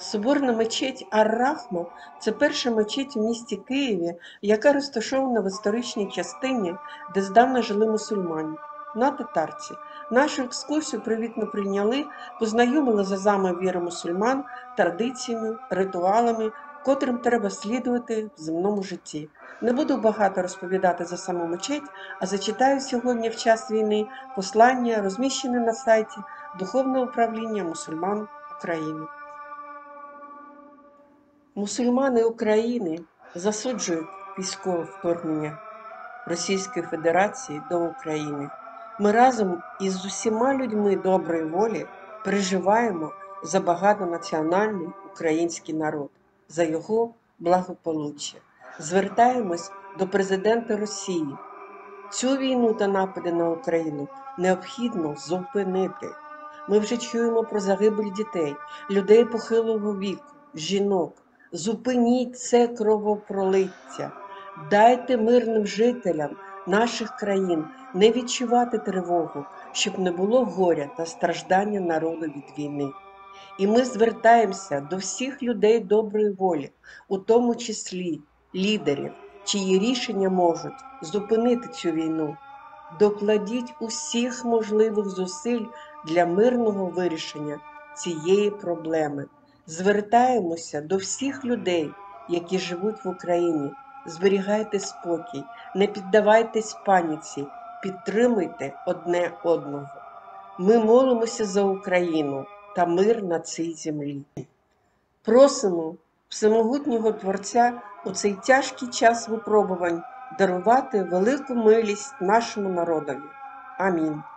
Соборна мечеть Ар-Рахма – це перша мечеть у місті Києві, яка розташована в історичній частині, де здавна жили мусульмани – на Татарці. Нашу екскурсію привітно прийняли, познайомили з азами віри мусульман, традиціями, ритуалами, котрим треба слідувати в земному житті. Не буду багато розповідати за саму мечеть, а зачитаю сьогодні в час війни послання, розміщене на сайті Духовного управління мусульман України. Мусульмани України засуджують військове вторгнення Російської Федерації до України. Ми разом із усіма людьми доброї волі переживаємо за багатонаціональний український народ, за його благополуччя. Звертаємось до президента Росії. Цю війну та напади на Україну необхідно зупинити. Ми вже чуємо про загибель дітей, людей похилого віку, жінок. Зупиніть це кровопролиття. Дайте мирним жителям наших країн не відчувати тривогу, щоб не було горя та страждання народу від війни. І ми звертаємося до всіх людей доброї волі, у тому числі лідерів, чиї рішення можуть зупинити цю війну. Докладіть усіх можливих зусиль для мирного вирішення цієї проблеми. Звертаємося до всіх людей, які живуть в Україні. Зберігайте спокій, не піддавайтесь паніці, підтримуйте одне одного. Ми молимося за Україну та мир на цій землі. Просимо Всемогутнього Творця у цей тяжкий час випробувань дарувати велику милість нашому народові. Амінь.